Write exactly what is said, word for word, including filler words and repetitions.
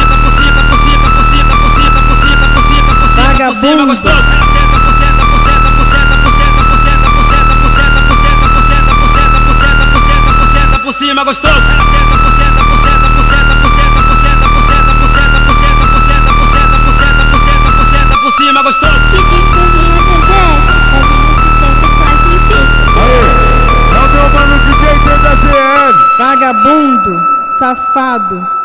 buceta, buceta, buceta, buceta, buceta, buceta, buceta, buceta, por cima gostoso. Ela senta, buceta, buceta, buceta, buceta, buceta, buceta, buceta, buceta, buceta, buceta, buceta, buceta, buceta, por cima gostoso. Ela senta, buceta, buceta, buceta, buceta, buceta, buceta, buceta, buceta, buceta, buceta, buceta, buceta, buceta, por cima gostoso. D J Corrinha Presente, fazendo sucesso com as ninfetas. É o meu mano D J T da C N. Vagabundo, safado.